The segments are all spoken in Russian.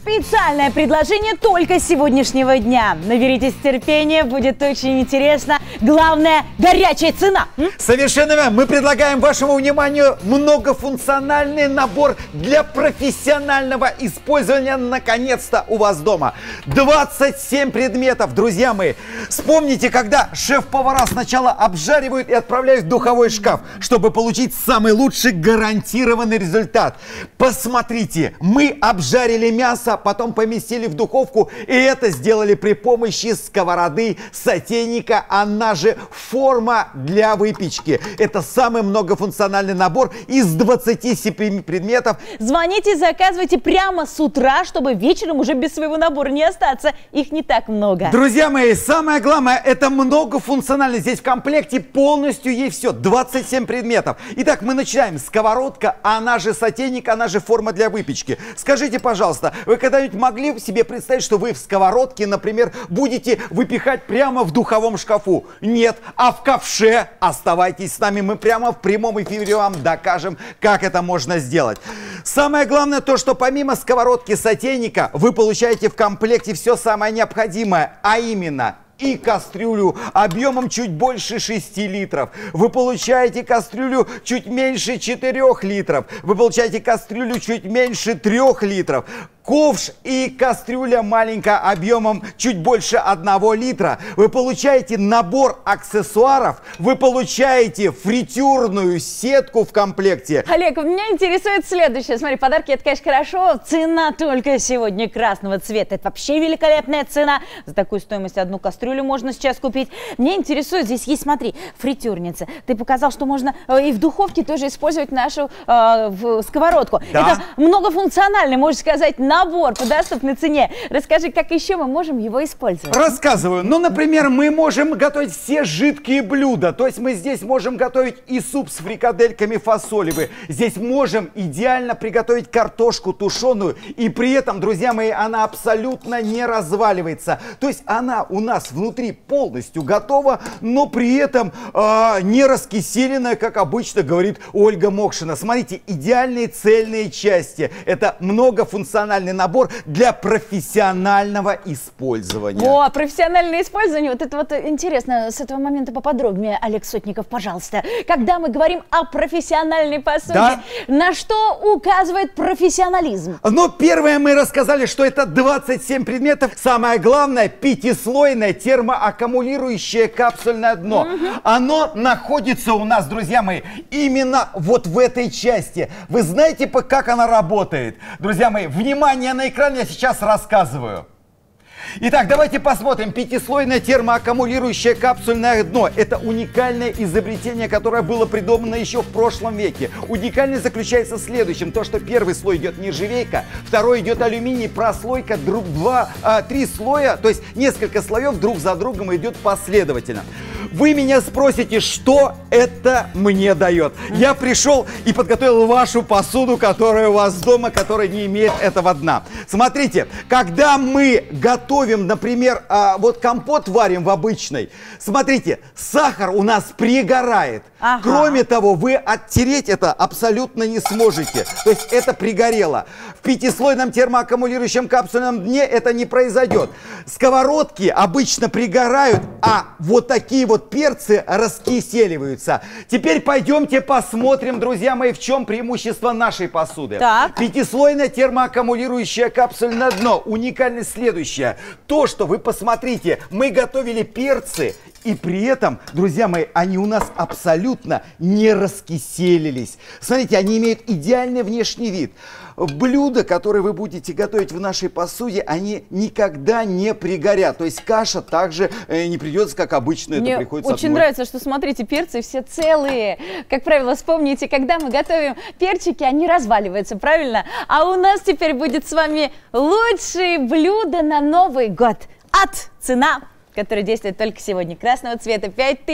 Специальное предложение только сегодняшнего дня. Наберитесь терпения, будет очень интересно. Главное, горячая цена. Совершенно верно. Мы предлагаем вашему вниманию многофункциональный набор для профессионального использования наконец-то у вас дома. 27 предметов, друзья мои. Вспомните, когда шеф-повара сначала обжаривают и отправляют в духовой шкаф, чтобы получить самый лучший гарантированный результат. Посмотрите, мы обжарили мясо, потом поместили в духовку, и это сделали при помощи сковороды, сотейника, она же форма для выпечки. Это самый многофункциональный набор из 27 предметов. Звоните, заказывайте прямо с утра, чтобы вечером уже без своего набора не остаться. Их не так много. Друзья мои, самое главное, это многофункционально. Здесь в комплекте полностью есть все. 27 предметов. Итак, мы начинаем. Сковородка, она же сотейник, она же форма для выпечки. Скажите, пожалуйста, вы когда-нибудь могли себе представить, что вы в сковородке, например, будете выпекать прямо в духовом шкафу? Нет. А в ковше? Оставайтесь с нами, мы прямо в прямом эфире вам докажем, как это можно сделать. Самое главное то, что помимо сковородки сотейника вы получаете в комплекте все самое необходимое, а именно и кастрюлю объемом чуть больше 6 литров. Вы получаете кастрюлю чуть меньше 4 литров. Вы получаете кастрюлю чуть меньше 3 литров. Ковш и кастрюля маленькая объемом чуть больше 1 литра. Вы получаете набор аксессуаров. Вы получаете фритюрную сетку в комплекте. Олег, меня интересует следующее. Смотри, подарки это, конечно, хорошо. Цена только сегодня красного цвета. Это вообще великолепная цена. За такую стоимость одну кастрюлю можно сейчас купить. Меня интересует, здесь есть, смотри, фритюрница. Ты показал, что можно и в духовке тоже использовать нашу сковородку. Да. Это многофункциональный, можно сказать, набор по доступной цене. Расскажи, как еще мы можем его использовать? Рассказываю. Ну, например, мы можем готовить все жидкие блюда. То есть мы здесь можем готовить и суп с фрикадельками фасолевые. Здесь можем идеально приготовить картошку тушеную. И при этом, друзья мои, она абсолютно не разваливается. То есть она у нас внутри полностью готова, но при этом не раскиселенная, как обычно говорит Ольга Мокшина. Смотрите, идеальные цельные части. Это многофункциональный набор для профессионального использования. О, профессиональное использование. Вот это вот интересно, с этого момента поподробнее, Олег Сотников, пожалуйста. Когда мы говорим о профессиональной посуде, да? На что указывает профессионализм? Ну, первое мы рассказали, что это 27 предметов. Самое главное, пятислойное термоаккумулирующее капсульное дно. Оно находится у нас, друзья мои, именно вот в этой части. Вы знаете, как она работает? Друзья мои, внимание на экран, я сейчас рассказываю. Итак, давайте посмотрим. Пятислойное термоаккумулирующее капсульное дно. Это уникальное изобретение, которое было придумано еще в прошлом веке. Уникальность заключается в следующем. То, что первый слой идет нержавейка, второй идет алюминий, прослойка, три слоя, то есть несколько слоев друг за другом идет последовательно. Вы меня спросите, что это мне дает? Я пришел и подготовил вашу посуду, которая у вас дома, которая не имеет этого дна. Смотрите, когда мы готовим, например, вот компот варим в обычной, смотрите, сахар у нас пригорает. Ага. Кроме того, вы оттереть это абсолютно не сможете. То есть это пригорело. В пятислойном термоаккумулирующем капсульном дне это не произойдет. Сковородки обычно пригорают, а вот такие вот перцы раскиселиваются. Теперь пойдемте посмотрим, друзья мои, в чем преимущество нашей посуды. Так. Пятислойное термоаккумулирующее капсульное дно. Уникальность следующая. То, что вы посмотрите, мы готовили перцы, и при этом, друзья мои, они у нас абсолютно не раскиселились. Смотрите, они имеют идеальный внешний вид. Блюда, которые вы будете готовить в нашей посуде, они никогда не пригорят. То есть каша также не придется, как обычно это приходится. Мне очень нравится, что, смотрите, перцы все целые. Как правило, вспомните, когда мы готовим перчики, они разваливаются, правильно? А у нас теперь будет с вами лучшие блюда на Новый год. Цена который действует только сегодня. Красного цвета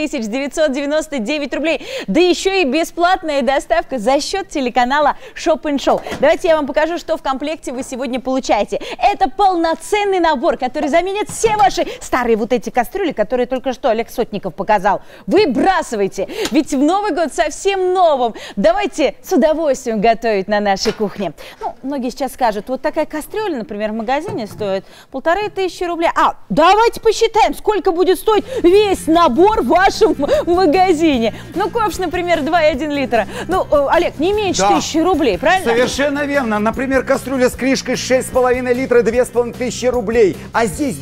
5999 рублей. Да еще и бесплатная доставка за счет телеканала Shop & Show. Давайте я вам покажу, что в комплекте вы сегодня получаете. Это полноценный набор, который заменит все ваши старые вот эти кастрюли, которые только что Олег Сотников показал. Выбрасывайте, ведь в Новый год совсем новым. Давайте с удовольствием готовить на нашей кухне. Ну, многие сейчас скажут, вот такая кастрюля, например, в магазине стоит 1500 рублей. А давайте посчитаем, сколько будет стоить весь набор в вашем магазине. Ну, ковш, например, 2,1 литра. Ну, Олег, не меньше 1000 рублей, правильно? Совершенно верно. Например, кастрюля с крышкой 6,5 литра, 2500 рублей. А здесь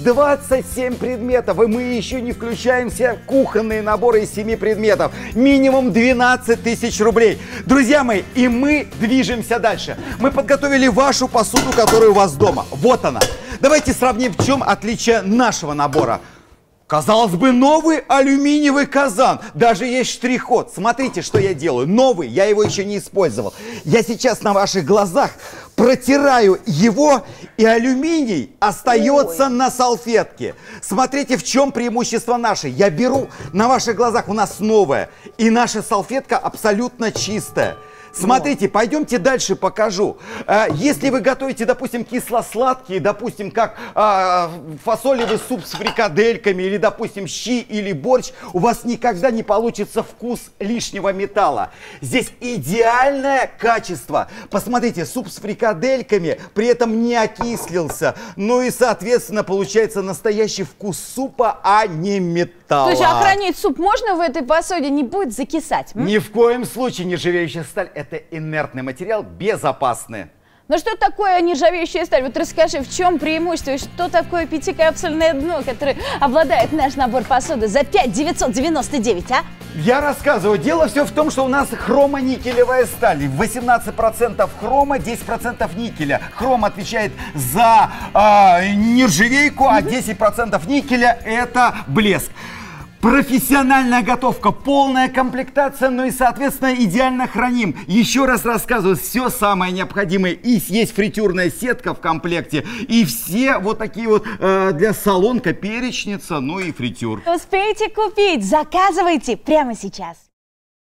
27 предметов, и мы еще не включаем все кухонные наборы из 7 предметов. Минимум 12 тысяч рублей. Друзья мои, и мы движемся дальше. Мы подготовили вашу посуду, которая у вас дома. Вот она. Давайте сравним, в чем отличие нашего набора. Казалось бы, новый алюминиевый казан. Даже есть штрих-код. Смотрите, что я делаю. Новый, я его еще не использовал. Я сейчас на ваших глазах протираю его, и алюминий остается на салфетке. Смотрите, в чем преимущество наше. Я беру, на ваших глазах у нас новая, и наша салфетка абсолютно чистая. Смотрите, пойдемте дальше покажу. Если вы готовите, допустим, кисло-сладкие, допустим, как фасолевый суп с фрикадельками, или, допустим, щи или борщ, у вас никогда не получится вкус лишнего металла. Здесь идеальное качество. Посмотрите, суп с фрикадельками при этом не окислился. Ну и, соответственно, получается настоящий вкус супа, а не металла. То есть хранить суп можно в этой посуде, не будет закисать? Ни в коем случае нержавеющая сталь – это инертный материал, безопасный. Ну что такое нержавеющая сталь? Вот расскажи, в чем преимущество и что такое пятикапсульное дно, которое обладает наш набор посуды за 5999, а? Я рассказываю. Дело все в том, что у нас хромоникелевая сталь. 18% хрома, 10% никеля. Хром отвечает за нержавейку, а 10% никеля – это блеск. Профессиональная готовка, полная комплектация, ну и, соответственно, идеально храним. Еще раз рассказываю, все самое необходимое. И есть фритюрная сетка в комплекте, и все вот такие вот для солонка, перечница, ну и фритюр. Успейте купить, заказывайте прямо сейчас.